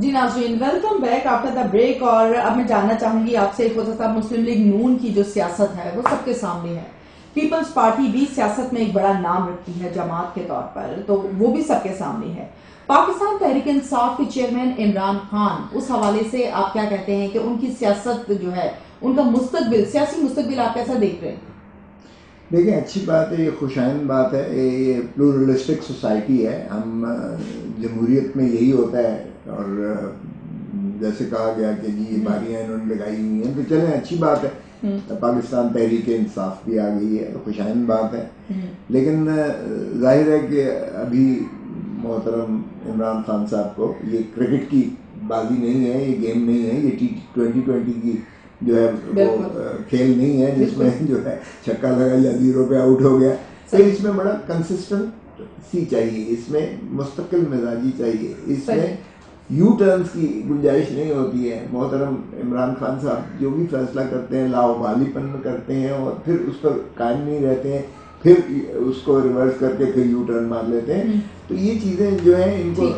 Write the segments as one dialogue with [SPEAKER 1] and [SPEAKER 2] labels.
[SPEAKER 1] جی ناظرین، welcome back after the break. اور اب میں جاننا چاہوں گی آپ سے خدا صاحب، مسلم لیگ نون کی جو سیاست ہے وہ سب کے سامنے ہے. پیپلز پارٹی بھی سیاست میں ایک بڑا نام رکھتی ہے جماعت کے طور پر، تو وہ بھی سب کے سامنے ہے. پاکستان تحریک انصاف کے چیئرمین عمران خان، اس حوالے سے آپ کیا کہتے ہیں کہ ان کی سیاست جو ہے، ان کا مستقبل، سیاسی مستقبل آپ کیسا دیکھ رہے ہیں؟
[SPEAKER 2] دیکھیں، اچھی بات ہے، یہ خوشائند بات ہے. یہ پلورلسٹک سوسائٹی ہے. ہم جمہوریت میں یہی ہوتا ہے. اور جیسے کہا گیا کہ جی یہ باریاں انہوں نے لگائی ہوئی ہیں، تو چلیں اچھی بات ہے. پاکستان تحریک انصاف بھی آ گئی ہے، خوشائند بات ہے. لیکن ظاہر ہے کہ ابھی محترم عمران خان صاحب کو یہ کرکٹ کی بازی نہیں ہے، یہ گیم نہیں ہے، یہ T20 کی جو ہے وہ کھیل نہیں ہے جس میں جو ہے چھکا لگا یا 0 پہ آؤٹ ہو گیا. تو اس میں بڑا کنسسٹنٹ سی چاہیے، اس میں مستقل مزاجی چاہیے، اس میں یو ٹرنز کی گنجائش نہیں ہوتی ہے. محترم عمران خان صاحب جو بھی فیصلہ کرتے ہیں لاؤبالی پن میں کرتے ہیں اور پھر اس پر قائم نہیں رہتے ہیں، پھر اس کو ریورس کر کے پھر یو ٹرن مار لیتے ہیں. تو یہ چیزیں جو ہیں ان کو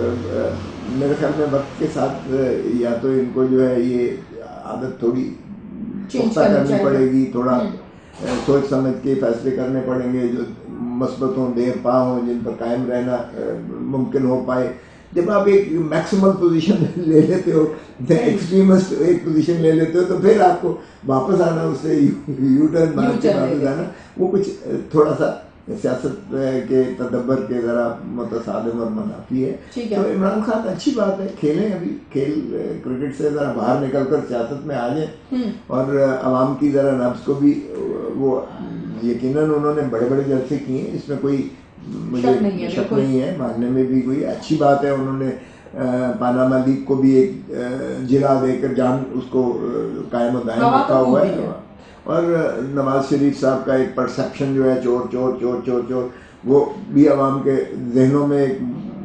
[SPEAKER 2] میرے خیال میں وقت کے ساتھ یا تو ان کو جو ہے یہ عادت تھوڑی پختہ کرنی پڑے گی، تھوڑا سوچ سمجھ کے فیصلے کرنے پڑیں گے جو مثبت ہوں، دیر پا ہوں، جن پر قائم رہنا ممکن ہو پائے. جب آپ ایک میکسیمل پوزیشن لے لیتے ہو، ایکسٹریمسٹ ایک پوزیشن لے لیتے ہو، تو پھر آپ کو واپس آنا، اس سے یو ٹرن مار کے واپس آنا، وہ کچھ تھوڑا سا سیاست کے تدبر کے ذرا متصادم اور منافی ہے. تو عمران خان اچھی بات ہے، کھیلیں، ابھی کھیل کرکٹ سے ذرا باہر نکل کر سیاست میں آ جائیں اور عوام کی ذرا نبض کو بھی وہ یقیناً انہوں نے بڑے بڑے جلسے کیے ہیں، اس میں کوئی مجھے شک نہیں ہے، ماننے میں بھی کوئی اچھی بات ہے. انہوں نے پاناما لیگ کو بھی ایک جلا دے کر جان اس کو قائم و دائم رکھا ہوا ہے. اور نواز شریف صاحب کا ایک پرسیپشن جو ہے چور چور چور چور چور، وہ بھی عوام کے ذہنوں میں ایک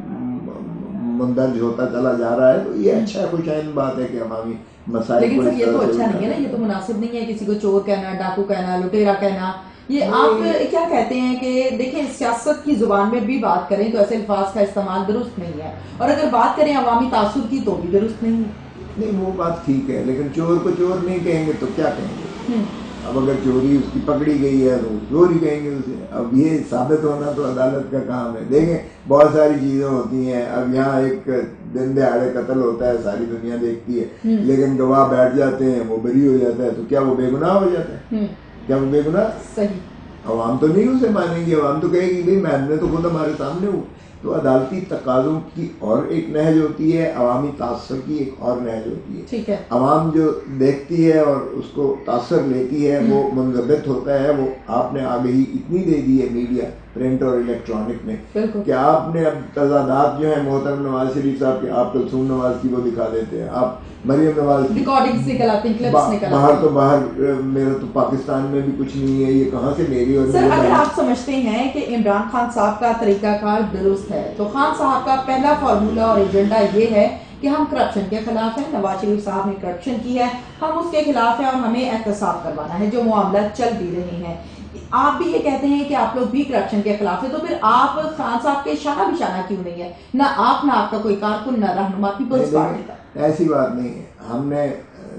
[SPEAKER 2] مندرج ہوتا چلا جا رہا ہے. تو یہ اچھا ہے، خوشائند بات ہے کہ عوامی مسائل کو.
[SPEAKER 1] لیکن یہ تو اچھا نہیں ہے نا، یہ تو مناسب نہیں ہے کسی کو چور کہنا، ڈاکو کہنا، لٹیرا کہنا. یہ آپ کیا کہتے ہیں کہ دیکھیں سیاست کی زبان میں بھی بات کریں تو ایسے الفاظ کا استعمال درست نہیں ہے، اور اگر بات کریں عوامی تاثر کی تو بھی درست نہیں ہے.
[SPEAKER 2] نہیں، وہ بات ٹھیک ہے، لیکن چور کو چور نہیں کہیں گے تو کیا کہیں گے؟ اب اگر چوری اس کی پکڑی گئی ہے تو چور ہی کہیں گے اسے. اب یہ ثابت ہونا تو عدالت کا کام ہے. دیکھیں بہت ساری چیزیں ہوتی ہیں. اب یہاں ایک دن دہاڑے قتل ہوتا ہے، ساری دنیا دیکھتی ہے، لیکن گواہ بیٹھ جاتے ہیں، وہ بری ہو جاتا ہے، تو کیا وہ بے گناہ ہو جاتا ہے؟ کیا وہ بے گناہ؟
[SPEAKER 1] صحیح.
[SPEAKER 2] عوام تو نہیں اسے مانیں گی، عوام تو کہے گی بھائی میں نے تو خود ہمارے سامنے ہوں. تو عدالتی تقاضوں کی اور ایک نہج ہوتی ہے، عوامی تاثر کی ایک اور نہج ہوتی ہے.
[SPEAKER 1] ٹھیک ہے.
[SPEAKER 2] عوام جو دیکھتی ہے اور اس کو تاثر لیتی ہے وہ منضبط ہوتا ہے. وہ آپ نے آگہی اتنی دے دی ہے میڈیا، پرنٹ اور الیکٹرانک میں، کہ آپ نے اب تضادات جو ہیں محترم نواز شریف صاحب کے، آپ کلثوم نواز کی وہ دکھا دیتے ہیں، آپ مریم نواز
[SPEAKER 1] ریکارڈنگز نکل آتی ہیں، کلپس نکل آتی ہیں.
[SPEAKER 2] باہر تو باہر میرا تو پاکستان میں بھی کچھ نہیں ہے، یہ کہاں سے میری اور
[SPEAKER 1] سر اگر آپ سمجھتے ہیں کہ عمران خان صاحب کا طریقہ کار درست ہے تو خان صاحب کا پہلا فارمولہ اور ایجنڈا یہ ہے کہ ہم کرپشن کے خلاف ہیں. نواز شریف صاحب نے کرپشن کی ہے، ہم اس کے خلاف ہیں اور ہمیں احتساب کروانا ہے جو معاملات چل بھی رہے ہیں. آپ بھی یہ کہتے ہیں کہ آپ لوگ بھی کرپشن کے خلاف ہیں، تو پھر آپ خان صاحب کے شانہ بشانہ کیوں نہیں ہے؟ نہ آپ نہ آپ کا کوئی کارکن نہ رہنما پیپلز پارٹی کا.
[SPEAKER 2] ایسی بات نہیں ہے. ہم نے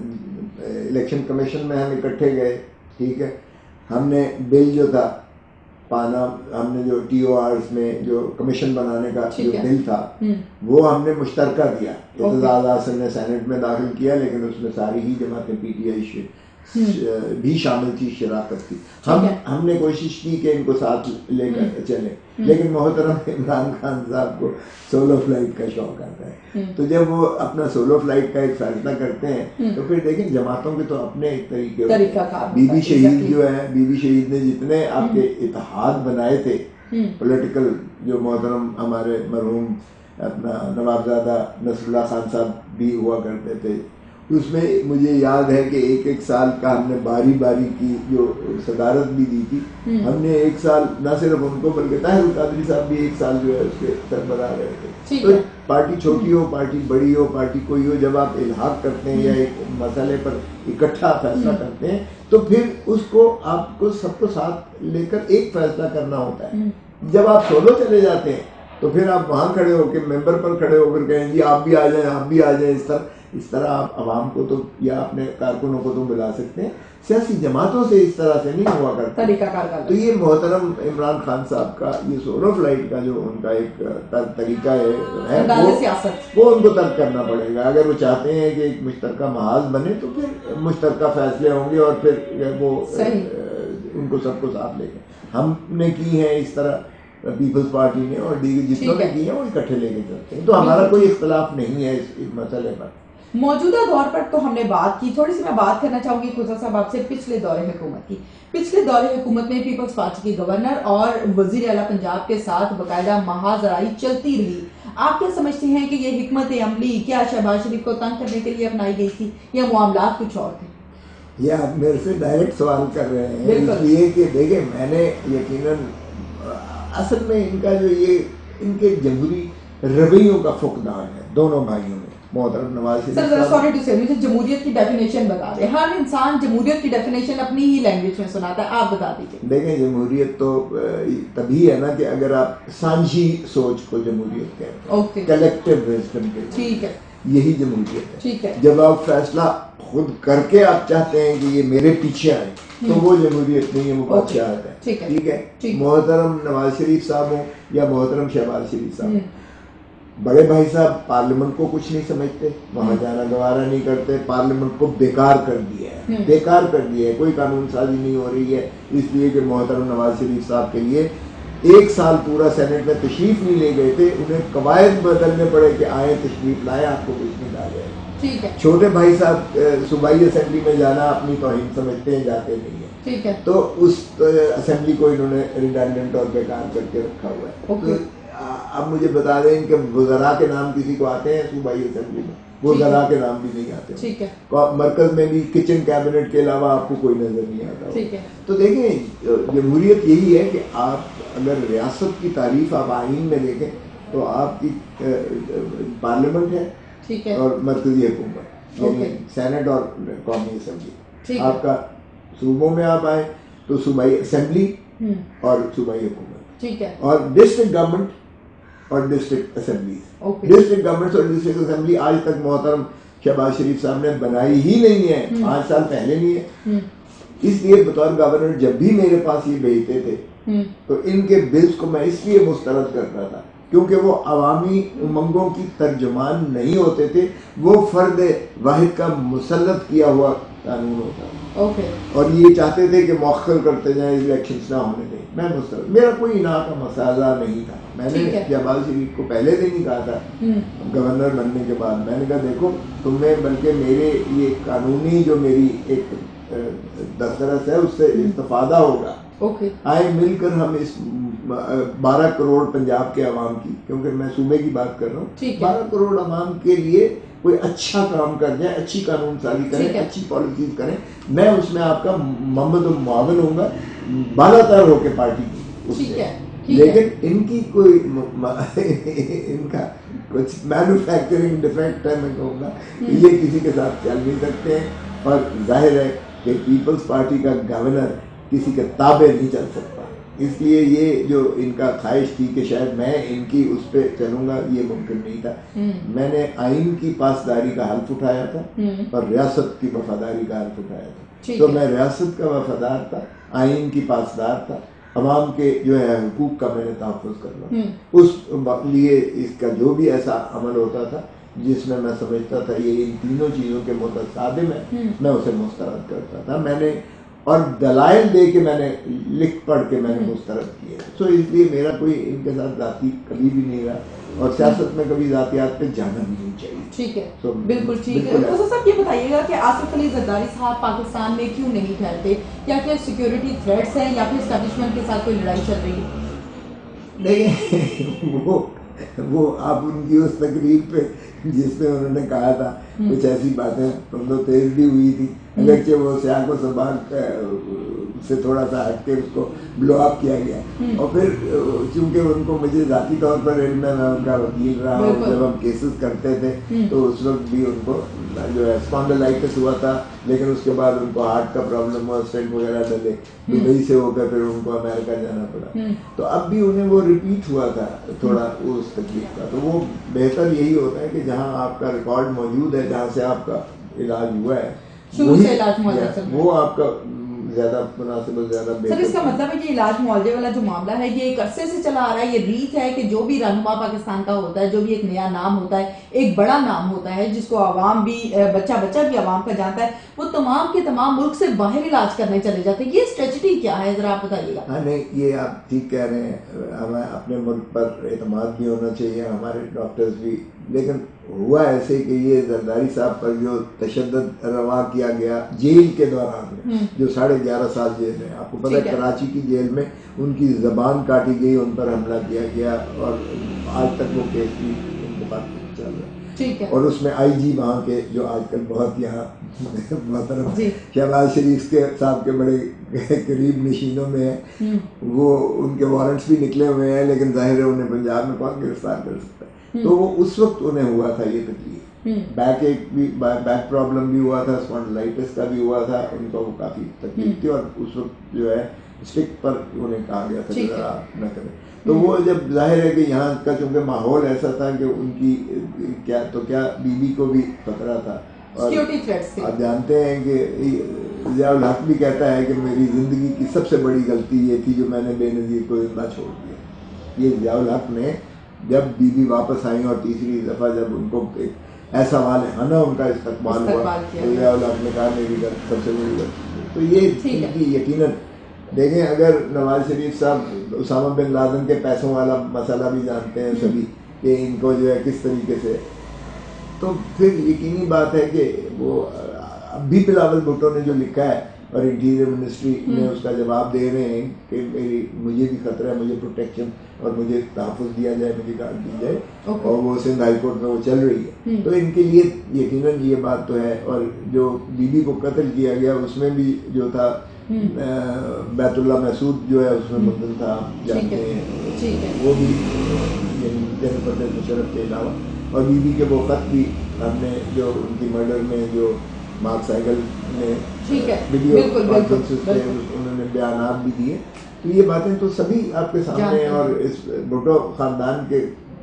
[SPEAKER 2] الیکشن کمیشن میں ہم اکٹھے گئے، ٹھیک ہے، ہم نے بل جو تھا پانا، ہم نے جو ٹی او آرز میں جو کمیشن بنانے کا جو بل تھا وہ ہم نے مشترکہ کیا. اعتزاز احسن نے سینٹ میں داخل کیا، لیکن اس میں ساری ہی جماعتیں پی ٹی آئی بھی شامل تھی، شراکت تھی. ہم نے کوشش کی کہ ان کو ساتھ لے کر چلیں، لیکن محترم عمران خان صاحب کو سولو فلائٹ کا شوق آتا ہے. تو جب وہ اپنا سولو فلائٹ کا ایک فیصلہ کرتے ہیں تو پھر دیکھیں جماعتوں کے تو اپنے ایک طریقے ہوتے ہیں. بی بی شہید جو ہے، بی بی شہید نے جتنے آپ کے اتحاد بنائے تھے پولیٹیکل، جو محترم ہمارے مرحوم اپنا نوابزادہ نصر اللہ خان صاحب بھی ہوا کرتے تھے، اس میں مجھے یاد ہے کہ ایک ایک سال کا ہم نے باری باری کی جو صدارت بھی دی تھی. ہم نے ایک سال نہ صرف ان کو بلکہ طاہر القادری صاحب بھی ایک سال جو ہے اس کے سربراہ رہے تھے. تو پارٹی چھوٹی ہو، پارٹی بڑی ہو، پارٹی کوئی ہو، جب آپ الحاق کرتے ہیں یا ایک مسئلے پر اکٹھا فیصلہ کرتے ہیں تو پھر اس کو آپ کو سب کو ساتھ لے کر ایک فیصلہ کرنا ہوتا ہے. جب آپ سولو چلے جاتے ہیں تو پھر آپ وہاں کھڑے ہو کے ممبر پر کھڑے ہو کر کہیں جی آپ بھی آ جائیں آپ بھی آ جائیں، اس طرح آپ عوام کو تو یا اپنے کارکنوں کو تو بلا سکتے ہیں، سیاسی جماعتوں سے اس طرح سے نہیں ہوا کرتا
[SPEAKER 1] طریقہ کار کا۔
[SPEAKER 2] تو یہ محترم عمران خان صاحب کا یہ سولو فلائٹ کا جو ان کا ایک طریقہ ہے وہ ان کو ترک کرنا پڑے گا۔ اگر وہ چاہتے ہیں کہ ایک مشترکہ محاذ بنے تو پھر مشترکہ فیصلے ہوں گے اور پھر وہ ان کو سب کو ساتھ لے گئے۔ ہم نے کی ہیں اس طرح پیپلز پارٹی نے اور دیگر جتنوں نے کی ہیں وہ اکٹھے لے کے چلتے ہیں، تو ہمارا کوئی اختلاف نہیں ہے اس مسئلے پر۔
[SPEAKER 1] موجودہ دور پر تو ہم نے بات کی، تھوڑی سی میں بات کرنا چاہوں گی خدا صاحب آپ سے پچھلے دور حکومت کی۔ پچھلے دور حکومت میں پیپلز پارٹی کے گورنر اور وزیر اعلیٰ پنجاب کے ساتھ باقاعدہ محاذ آرائی چلتی رہی۔ آپ کیا سمجھتے ہیں کہ یہ حکمت عملی کیا شہباز شریف کو تنگ کرنے کے لیے اپنائی گئی تھی یا معاملات کچھ اور تھے؟
[SPEAKER 2] یہ آپ میرے سے ڈائریکٹ سوال کر رہے ہیں، اس لیے کہ دیکھیں میں نے یقیناً اصل میں ان کا جو یہ ان کے جمہوری رویوں کا فقدان ہے دونوں بھائیوں میں۔ محترم نواز شریف
[SPEAKER 1] سوری ٹو سے مجھے جمہوریت کی ڈیفینیشن بتا دیں، ہر انسان جمہوریت کی ڈیفینیشن اپنی ہی لینگویج میں سناتا ہے، آپ بتا دیجیے۔
[SPEAKER 2] دیکھیں جمہوریت تو تبھی ہے نا کہ اگر آپ سانجھی سوچ کو جمہوریت کہتے ہیں، کلیکٹیو وزڈم کے،
[SPEAKER 1] ٹھیک ہے،
[SPEAKER 2] یہی جمہوریت ہے۔
[SPEAKER 1] ٹھیک ہے،
[SPEAKER 2] جب آپ فیصلہ خود کر کے آپ چاہتے ہیں کہ یہ میرے پیچھے آئے تو وہ جمہوریت نہیں ہے، وہ بادشاہت ہے۔ ٹھیک ہے، محترم نواز شریف صاحب ہوں یا محترم شہباز شریف صاحب، بڑے بھائی صاحب پارلیمنٹ کو کچھ نہیں سمجھتے، وہاں جانا گوارا نہیں کرتے، پارلیمنٹ کو بیکار کر دیا ہے، بیکار کر دیا ہے، کوئی قانون سازی نہیں ہو رہی ہے، اس لیے کہ محترم نواز شریف صاحب کے لیے 1 سال پورا سینٹ میں تشریف نہیں لے گئے تھے، انہیں قواعد بدلنے پڑے کہ آئے تشریف لائے، آپ کو کچھ نہیں کہا جائے گا۔ چھوٹے بھائی صاحب صوبائی اسمبلی میں جانا اپنی توہین سمجھتے ہیں، جاتے نہیں ہیں، ٹھیک ہے، تو اس اسمبلی کو انہوں نے ریڈنڈنٹ اور بیکار کر کے رکھا ہوا ہے۔ اب مجھے بتا دیں کہ وزراء کے نام کسی کو آتے ہیں صوبائی اسمبلی میں؟ وزراء کے نام بھی نہیں آتے، مرکز میں بھی کچن کیبنٹ کے علاوہ آپ کو کوئی نظر نہیں آتا۔ تو دیکھیں جمہوریت یہی ہے کہ آپ اگر ریاست کی تعریف آپ آئین میں دیکھیں تو آپ کی پارلیمنٹ ہے اور مرکزی حکومت یعنی سینٹ اور قومی اسمبلی، آپ کا صوبوں میں آپ آئیں تو صوبائی اسمبلی اور صوبائی حکومت، ٹھیک ہے، اور ڈسٹرکٹ گورنمنٹ اور ڈسٹرکٹ اسمبلیز۔ ڈسٹرکٹ گورنمنٹ اور ڈسٹرکٹ اسمبلی آج تک محترم شہباز شریف صاحب نے بنائی ہی نہیں ہے، 5 سال پہلے نہیں ہے۔ اس لیے بطور گورنر جب بھی میرے پاس یہ بھیجتے تھے تو ان کے بلز کو میں اس لیے مسترد کرتا تھا کیونکہ وہ عوامی امنگوں کی ترجمان نہیں ہوتے تھے، وہ فرد واحد کا مسلط کیا ہوا قانون ہوتا تھا، اور یہ چاہتے تھے کہ مؤخر کرتے جائیں، الیکشنز نہ ہونے دیں۔ میں مسترد، میرا کوئی اناء کا مسئلہ نہیں تھا، میں نے شہباز شریف کو پہلے دن ہی کہا تھا گورنر بننے کے بعد، میں نے کہا دیکھو تمہیں بلکہ میرے یہ قانونی جو میری ایک دسترس ہے اس سے استفادہ ہوگا، آئے مل کر ہم اس 12 کروڑ پنجاب کے عوام کی، کیونکہ میں صوبے کی بات کر رہا ہوں، 12 کروڑ عوام کے لیے کوئی اچھا کام کر جائیں، اچھی قانون سازی کریں، اچھی پالیسیز کریں، میں اس میں آپ کا ممد و معاون ہوں گا بالا تر ہو کے پارٹی کی۔ لیکن ان کی کوئی ان کا کچھ مینوفیکچرنگ ڈیفیکٹ ہے، میں کہوں گا یہ کسی کے ساتھ چل نہیں سکتے ہیں، اور ظاہر ہے کہ پیپلز پارٹی کا گورنر کسی کے تابع نہیں چل سکتا، اس لیے یہ جو ان کا خواہش تھی کہ شاید میں ان کی اس پہ چلوں گا، یہ ممکن نہیں تھا۔ میں نے آئین کی پاسداری کا حلف اٹھایا تھا اور ریاست کی وفاداری کا حلف اٹھایا تھا، تو میں ریاست کا وفادار تھا، آئین کی پاسدار تھا، عوام کے جو ہے حقوق کا میں نے تحفظ کرنا، اس لیے اس کا جو بھی ایسا عمل ہوتا تھا جس میں میں سمجھتا تھا یہ ان تینوں چیزوں کے متصادم ہے، میں اسے مسترد کرتا تھا، میں نے اور دلائل دے کے میں نے لکھ پڑھ کے میں نے مسترد کیا، سو اس لیے میرا کوئی ان کے ساتھ ذاتی کبھی بھی نہیں رہا، اور سیاست میں کبھی ذاتیات پہ جانا بھی نہیں چاہیے۔
[SPEAKER 1] ٹھیک ہے، بالکل ٹھیک ہے۔ تو صاحب یہ بتائیے گا کہ آصف علی زرداری صاحب پاکستان میں کیوں نہیں ٹھہرتے؟ یا پھر سیکیورٹی تھریٹس ہیں یا پھر اسٹیبلشمنٹ کے ساتھ کوئی لڑائی چل رہی ہے؟
[SPEAKER 2] دیکھیں وہ آپ ان کی اس تقریر پہ جس میں انہوں نے کہا تھا کچھ ایسی باتیں تو تیز بھی ہوئی تھی، اگرچہ وہ سیاق و سباق سے تھوڑا سا ہٹ کے اس کو بلو اپ کیا گیا، اور پھر چونکہ ان کو مجھے ذاتی طور پر علم ہے، میں ان کا وکیل رہا ہوں، جب ہم کیسز کرتے تھے تو اس وقت بھی ان کو جو ہے اسپانڈلائٹس ہوا تھا, لیکن اس کے بعد ان کو ہارٹ کا پرابلم ہوا, اسٹینٹ وغیرہ ڈلے, دبئی سے ہو کر پھر ان کو امریکہ جانا پڑا. تو اب بھی انہیں وہ ریپیٹ ہوا تھا تھوڑا اس تکلیف کا. تو وہ بہتر یہی ہوتا ہے کہ جہاں آپ کا ریکارڈ موجود ہے, جہاں سے آپ کا علاج ہوا ہے, وہ آپ کا زیادہ مناسب اور زیادہ بہتر.
[SPEAKER 1] سر اس کا مطلب ہے کہ علاج معالجے والا جو معاملہ ہے یہ ایک عرصے سے چلا آ رہا ہے, یہ ریت ہے کہ جو بھی رہنما پاکستان کا ہوتا ہے, جو بھی ایک نیا نام ہوتا ہے, ایک بڑا نام ہوتا ہے جس کو عوام بھی, بچہ بھی عوام کا جانتا ہے, وہ تمام کے تمام ملک سے باہر علاج کرنے چلے جاتے ہیں. یہ اسٹریٹجی کیا ہے ذرا آپ بتائیے گا.
[SPEAKER 2] ہاں نہیں, یہ آپ ٹھیک کہہ رہے ہیں, ہمیں اپنے ملک پر اعتماد بھی ہونا چاہیے, ہمارے ڈاکٹرز بھی. لیکن ہوا ایسے کہ یہ زرداری صاحب پر جو تشدد روا کیا گیا جیل کے دوران میں, جو 11.5 سال جیل میں, آپ کو پتہ ہے کراچی کی جیل میں ان کی زبان کاٹی گئی, ان پر حملہ کیا گیا, اور آج تک وہ کیس بھی انتخاب چل رہا ہے. اور اس میں آئی جی وہاں کے جو آج کل بہت یہاں محترم شہباز شریف کے صاحب کے بڑے قریب نشینوں میں ہیں, وہ ان کے وارنٹس بھی نکلے ہوئے ہیں, لیکن ظاہر ہے انہیں پنجاب میں کون گرفتار کر سکتا ہے. تو وہ اس وقت انہیں ہوا تھا یہ تکلیف, بیک ایک بھی, بیک پرابلم بھی ہوا تھا, اسپانڈلائٹس کا بھی ہوا تھا ان کو, وہ کافی تکلیف تھی, اور اس وقت جو ہے اسٹک پر انہیں کہا گیا تھا کہ ذرا آپ نہ کریں. تو وہ جب ظاہر ہے کہ یہاں کا چونکہ ماحول ایسا تھا کہ ان کی کیا بیوی کو بھی خطرہ تھا, اور آپ جانتے ہیں کہ ضیاء الحق بھی کہتا ہے کہ میری زندگی کی سب سے بڑی غلطی یہ تھی جو میں نے بے نظیر کو زندہ چھوڑ دیا. یہ ضیاء الحق نے جب بیوی واپس آئیں اور تیسری دفعہ جب ان کو ایک ایسا والہانہ ان کا استقبال ہوا, تو ضیاء الحق نے کہا میری سب سے بڑی غلطی. تو یہ یقیناً دیکھیں, اگر نواز شریف صاحب اسامہ بن لادن کے پیسوں والا مسئلہ بھی جانتے ہیں سبھی کہ ان کو جو ہے کس طریقے سے, تو پھر یقینی بات ہے کہ وہ اب بھی بلاول بھٹو نے جو لکھا ہے اور انٹیریئر منسٹری میں اس کا جواب دے رہے ہیں کہ مجھے بھی خطرہ ہے, مجھے پروٹیکشن اور مجھے تحفظ دیا جائے, مجھے گارڈ دی جائے, اور وہ سندھ ہائی کورٹ میں وہ چل رہی ہے. تو ان کے لیے یقیناً یہ بات تو ہے. اور جو بیوی کو قتل کیا گیا اس میں بھی جو تھا بیت اللہ محسود جو ہے اس میں مدن تھا, جانتے ہیں, وہ بھی جنرل پرویز مشرف کے علاوہ, اور بیوی کے وہ خط بھی ہم نے جو ان کی مرڈر میں جو مارک سائیکل نے ویڈیو کانفرنسز پہ انہوں نے بیانات بھی دیے. تو یہ باتیں تو سبھی آپ کے سامنے ہیں. اور اس بھٹو خاندان کے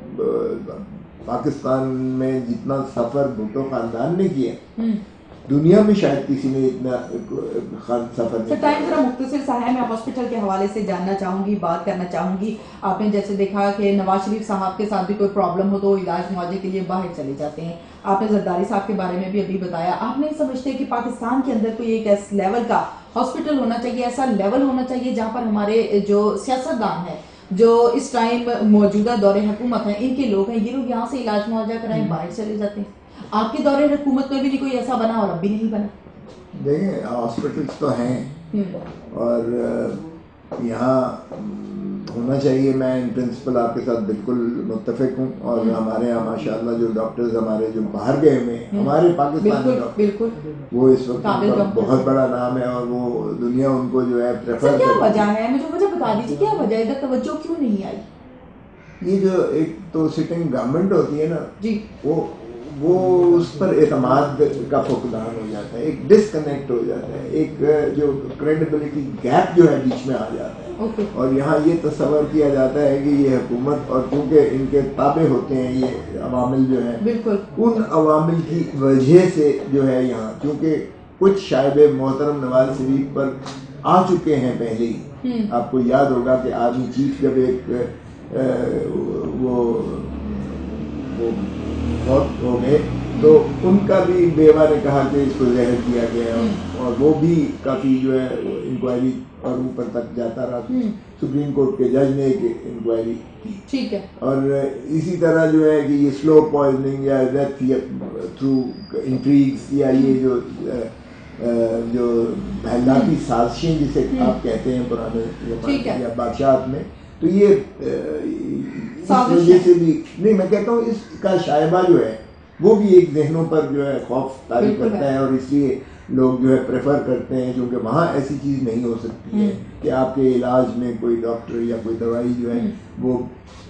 [SPEAKER 2] پاکستان میں جتنا سفر بھٹو خاندان نے کیا دنیا میں شاید کسی نے اتنا سفر نہیں.
[SPEAKER 1] ٹائم ذرا مختصر سا ہے, میں ہاسپٹل کے حوالے سے جاننا چاہوں گی, بات کرنا چاہوں گی. آپ نے جیسے دیکھا کہ نواز شریف صاحب کے ساتھ بھی کوئی پرابلم ہو تو علاج معالجے کے لیے باہر چلے جاتے ہیں. آپ نے زرداری صاحب کے بارے میں بھی ابھی بتایا. آپ نہیں سمجھتے کہ پاکستان کے اندر کوئی ایک ایس لیول کا ہاسپٹل ہونا چاہیے, ایسا لیول ہونا چاہیے جہاں پر ہمارے جو سیاستدان ہیں, جو اس ٹائم موجودہ دور حکومت ہیں, ان کے لوگ ہیں, یہ لوگ یہاں سے علاج معالجہ کرائیں باہر چلے جاتے ہیں. آپ کے دور حکومت میں بھی نہیں کوئی ایسا بنا اور اب بھی نہیں بنا.
[SPEAKER 2] دیکھیں ہاسپٹلس تو ہیں اور یہاں ہونا چاہیے. میں ان پرنسپل آپ کے ساتھ بالکل متفق ہوں. اور ہمارے یہاں ماشاء اللہ جو ڈاکٹرز ہمارے جو باہر گئے ہوئے ہیں, ہمارے پاکستانی ڈاکٹر, وہ اس وقت بہت بڑا نام ہے, اور وہ دنیا ان کو جو ہے پریفر.
[SPEAKER 1] کیا وجہ ہے, مجھے بتا دیجیے کیا وجہ ہے, ادھر توجہ کیوں نہیں آئی؟
[SPEAKER 2] یہ جو ایک تو سٹنگ گورنمنٹ ہوتی ہے نا جی, وہ اس پر اعتماد کا فقدان ہو جاتا ہے, ایک ڈسکنیکٹ ہو جاتا ہے, ایک جو کریڈیبلٹی گیپ جو ہے بیچ میں آ جاتا ہے. اور یہاں یہ تصور کیا جاتا ہے کہ یہ حکومت, اور کیونکہ ان کے تابع ہوتے ہیں یہ عوامل جو ہیں, ان عوامل کی وجہ سے جو ہے یہاں, کیونکہ کچھ شائبے محترم نواز شریف پر آ چکے ہیں پہلے ہی. آپ کو یاد ہوگا کہ آرمی چیف جب ایک وہ بہت ہو گئے تو ان کا بھی بیوہ نے کہا کہ اس کو زہر دیا گیا, اور وہ بھی کافی جو ہے انکوائری اور اوپر تک جاتا رہا. سپریم کورٹ کے جج نے ایک انکوائری کی, ٹھیک ہے. اور اسی طرح جو ہے کہ یہ سلو پوائزننگ یا ڈیتھ تھرو انٹریگز, یا یہ جو محلاتی سازشیں جسے آپ کہتے ہیں پرانے یا بادشاہت میں, تو یہ اس وجہ سے بھی نہیں, میں کہتا ہوں اس کا شائبہ جو ہے وہ بھی ایک ذہنوں پر جو ہے خوف طاری کرتا ہے, اور اس لیے لوگ جو ہے پریفر کرتے ہیں, کیونکہ وہاں ایسی چیز نہیں ہو سکتی ہے کہ آپ کے علاج میں کوئی ڈاکٹر یا کوئی دوائی جو ہے وہ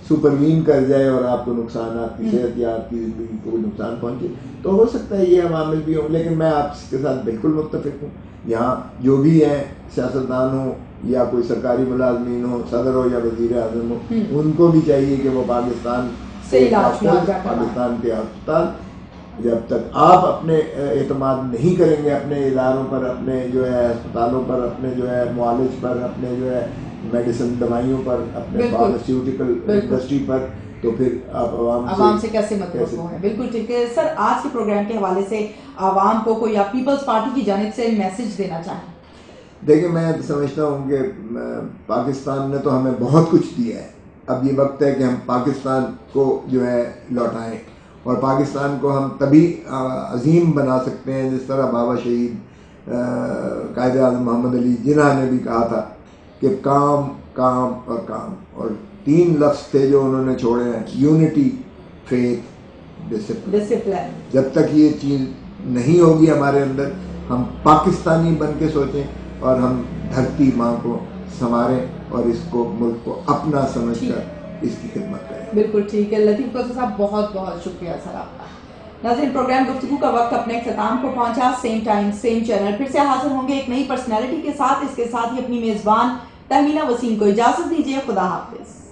[SPEAKER 2] سپروین کر جائے اور آپ کو نقصان، آپ کی صحت یا آپ کی زندگی کو نقصان پہنچے، تو ہو سکتا ہے یہ عوامل بھی ہوں. لیکن میں آپ کے ساتھ بالکل متفق ہوں. یہاں جو بھی ہیں سیاستدان ہوں یا کوئی سرکاری ملازمین ہو، صدر ہو یا وزیر اعظم ہو، ان کو بھی چاہیے کہ وہ پاکستان
[SPEAKER 1] سے علاج میں
[SPEAKER 2] پاکستان کے ہسپتال، جب تک آپ اپنے اعتماد نہیں کریں گے اپنے اداروں پر، اپنے جو ہے ہسپتالوں پر، اپنے جو ہے معالج پر، اپنے جو ہے میڈیسن دوائیوں پر، اپنے فارماسیوٹیکل انڈسٹری پر، تو پھر آپ
[SPEAKER 1] عوام سے کیسے مطلوب ہیں. بالکل ٹھیک ہے سر. آج کے پروگرام کے حوالے سے عوام کو کوئی آپ پیپلز پارٹی کی جانب سے میسج دینا چاہیں؟
[SPEAKER 2] دیکھیں میں سمجھتا ہوں کہ پاکستان نے تو ہمیں بہت کچھ دیا ہے. اب یہ وقت ہے کہ ہم پاکستان کو جو ہے لوٹائیں، اور پاکستان کو ہم تبھی عظیم بنا سکتے ہیں جس طرح بابا شہید قائد اعظم محمد علی جناح نے بھی کہا تھا کہ کام کام اور کام، اور 3 لفظ تھے جو انہوں نے چھوڑے ہیں: یونٹی، فیتھ، ڈسپلن. جب تک یہ چیز نہیں ہوگی ہمارے اندر، ہم پاکستانی بن کے سوچیں اور ہم دھرتی ماں کو سنواریں اور اس کو ملک کو اپنا سمجھ کر اس کی خدمت کریں.
[SPEAKER 1] بالکل ٹھیک ہے. لطیف کوثر صاحب بہت بہت شکریہ سر آپ کا. ناظرین پروگرام گفتگو کا وقت اپنے اختتام کو پہنچا. سیم ٹائم سیم چینل پھر سے حاضر ہوں گے ایک نئی پرسنالٹی کے ساتھ. اس کے ساتھ ہی اپنی میزبان تہمینہ وسیم کو اجازت دیجیے. خدا حافظ.